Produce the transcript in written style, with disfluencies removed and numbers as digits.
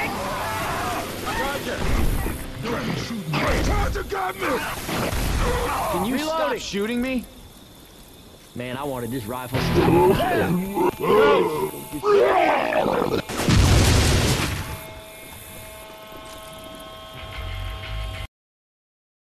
Charger got me! Can you stop shooting me? Man, I wanted this rifle.